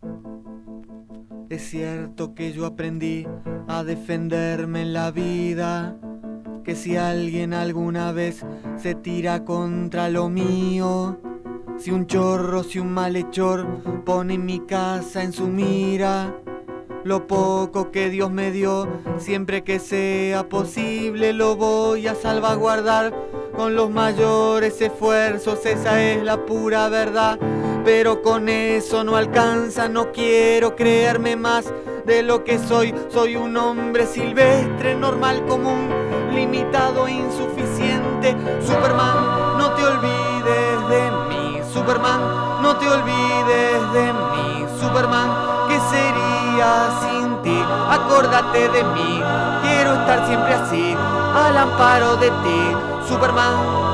Es cierto que yo aprendí a defenderme en la vida, que si alguien alguna vez se tira contra lo mío, si un chorro, si un malhechor pone mi casa en su mira, lo poco que Dios me dio, siempre que sea posible lo voy a salvaguardar con los mayores esfuerzos, esa es la pura verdad. Pero con eso no alcanza, no quiero creerme más de lo que soy. Soy un hombre silvestre, normal, común, limitado, insuficiente. Superman, no te olvides de mí. Superman, no te olvides de mí. Superman, ¿qué sería sin ti? Acórdate de mí, quiero estar siempre así, al amparo de ti. Superman.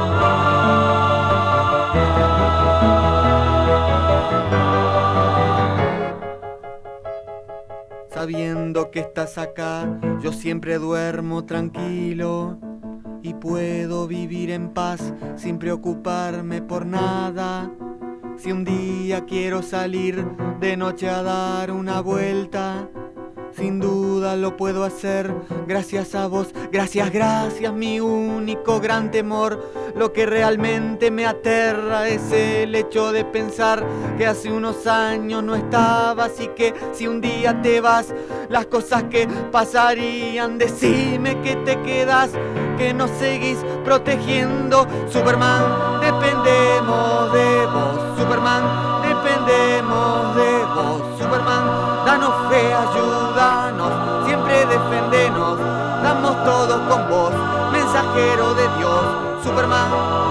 Sabiendo que estás acá, yo siempre duermo tranquilo y puedo vivir en paz sin preocuparme por nada. Si un día quiero salir de noche a dar una vuelta, sin duda lo puedo hacer gracias a vos. Gracias, gracias, mi único gran temor. Lo que realmente me aterra es el hecho de pensar que hace unos años no estabas y que si un día te vas, las cosas que pasarían. Decime que te quedas, que nos seguís protegiendo. Superman, dependemos de vos. Superman, dependemos de vos. Superman, danos fe, ayúdanos, siempre defendenos. Damos todo con vos, mensajero de Dios. Superman.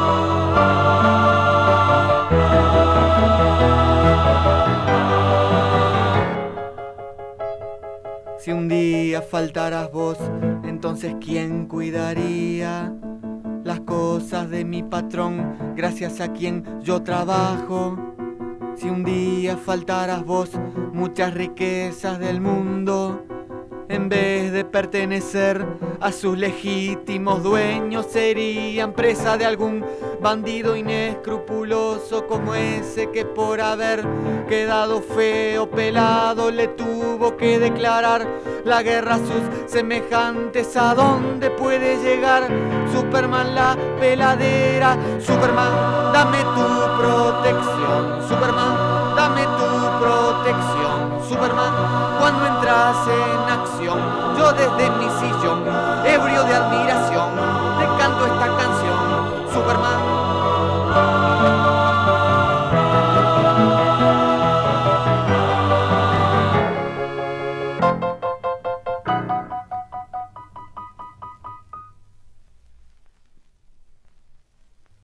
Si un día faltaras vos, entonces ¿quién cuidaría las cosas de mi patrón, gracias a quien yo trabajo? Si un día faltaras vos, muchas riquezas del mundo, en vez de pertenecer a sus legítimos dueños, serían presa de algún bandido inescrupuloso como ese que por haber quedado feo pelado le tuvo que declarar la guerra a sus semejantes. ¿A dónde puede llegar Superman la peladera? Superman, dame tu protección. Superman, dame tu protección. Superman, cuando entras en acción, yo desde mi sillón, ebrio de admiración, te canto esta canción. Superman.